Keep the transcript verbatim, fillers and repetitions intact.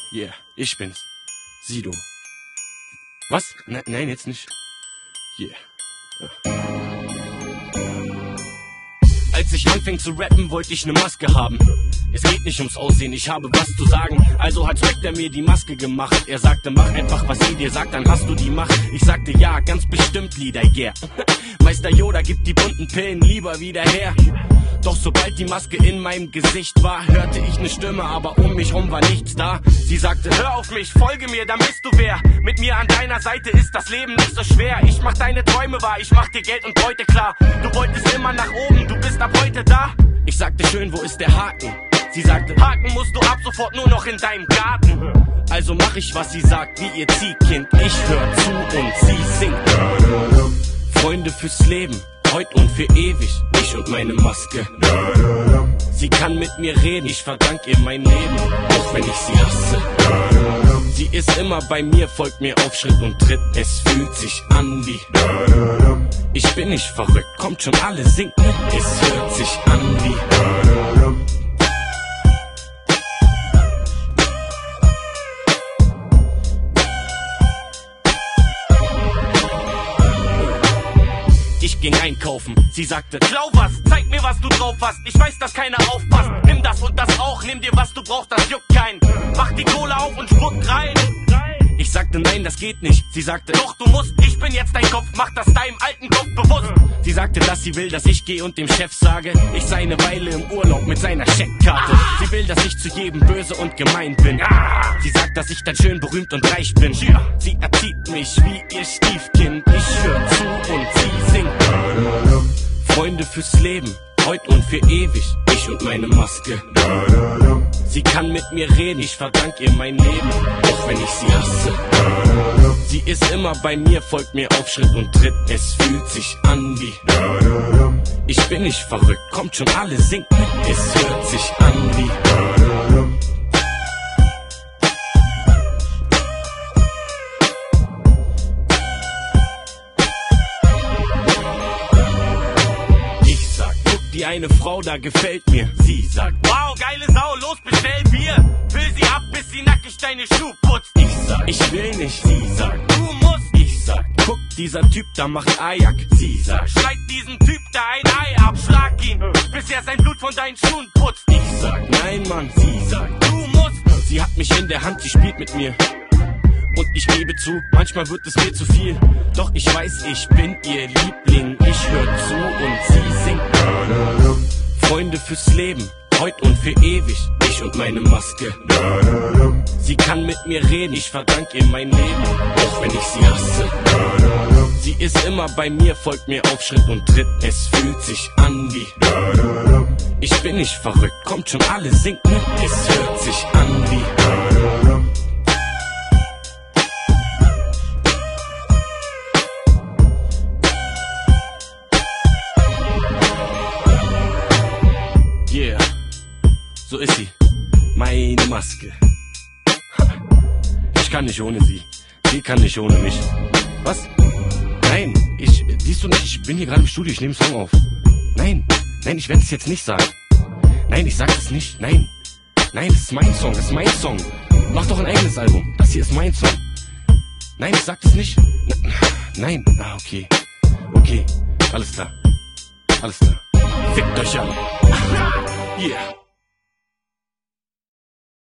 Yeah, ich bin's. Sido. Was? Ne, nein, jetzt nicht. Yeah. Ja. Als ich anfing zu rappen, wollte ich ne Maske haben. Es geht nicht ums Aussehen, ich habe was zu sagen. Also hat Spectre mir die Maske gemacht. Er sagte, mach einfach, was sie dir sagt, dann hast du die Macht. Ich sagte, ja, ganz bestimmt, Lieder, yeah. Meister Yoda gibt die bunten Pillen lieber wieder her. Doch sobald die Maske in meinem Gesicht war, hörte ich ne Stimme, aber um mich rum war nichts da. Sie sagte, hör auf mich, folge mir, dann bist du wer. Mit mir an deiner Seite ist das Leben nicht so schwer. Ich mach deine Träume wahr, ich mach dir Geld und Beute klar. Du wolltest immer nach oben, du bist ab heute da. Ich sagte, schön, wo ist der Haken? Sie sagte, Haken musst du ab sofort nur noch in deinem Garten. Also mach ich, was sie sagt, wie ihr Ziehkind. Ich hör zu und sie singt. Freunde fürs Leben, heut und für ewig, ich und meine Maske. Sie kann mit mir reden, ich verdank ihr mein Leben, auch wenn ich sie hasse. Sie ist immer bei mir, folgt mir auf Schritt und Tritt, es fühlt sich an wie. Ich bin nicht verrückt, kommt schon, alle singt mit, es hört sich an wie. Ich ging einkaufen, sie sagte, klau was, zeig mir, was du drauf hast. Ich weiß, dass keiner aufpasst. Nimm das und das auch, nimm dir, was du brauchst, das juckt keinen. Mach die Kohle auf und spuckt rein. Ich sagte, nein, das geht nicht. Sie sagte, doch, du musst, ich bin jetzt dein Kopf, mach das deinem alten Kopf bewusst. Sie sagte, dass sie will, dass ich gehe und dem Chef sage, ich sei eine Weile im Urlaub mit seiner Scheckkarte. Sie will, dass ich zu jedem böse und gemein bin. Sie sagt, dass ich dann schön berühmt und reich bin. Sie erzieht mich wie ihr Stiefkind. Ich hör zu und sie singt. Freunde fürs Leben, heut und für ewig, ich und meine Maske. Sie kann mit mir reden, ich verdank ihr mein Leben, auch wenn ich sie hasse. Sie ist immer bei mir, folgt mir auf Schritt und Tritt, es fühlt sich an wie. Ich bin nicht verrückt, kommt schon, alle singt mit, es hört sich an wie. Die eine Frau da gefällt mir. Sie sagt, wow, geile Sau, los, bestell Bier. Füll sie ab, bis sie nackig deine Schuhe putzt. Ich sag, ich will nicht. Sie sagt, du musst. Ich sag, guck, dieser Typ da macht Ajak. Sie sagt, schneid diesem Typ da ein Ei ab, schlag ihn, bis er sein Blut von deinen Schuhen putzt. Ich sag, nein, Mann. Sie sagt, du musst. Sie hat mich in der Hand, sie spielt mit mir. Und ich gebe zu, manchmal wird es mir zu viel. Doch ich weiß, ich bin ihr Liebling. Ich hör zu und sie singt. Freunde fürs Leben, heut und für ewig, ich und meine Maske. Sie kann mit mir reden, ich verdank ihr mein Leben, auch wenn ich sie hasse. Sie ist immer bei mir, folgt mir auf Schritt und Tritt, es fühlt sich an wie. Ich bin nicht verrückt, kommt schon, alle singt mit, es hört sich an wie. Yeah, so ist sie, meine Maske. Ich kann nicht ohne sie, sie kann nicht ohne mich. Was? Nein, ich, siehst du nicht, ich bin hier gerade im Studio, ich nehme einen Song auf. Nein, nein, ich werde es jetzt nicht sagen. Nein, ich sag es nicht, nein. Nein, das ist mein Song, das ist mein Song. Mach doch ein eigenes Album, das hier ist mein Song. Nein, ich sag das nicht. Nein, ah, okay. Okay, alles klar. Alles klar. Fickt euch alle. Yeah.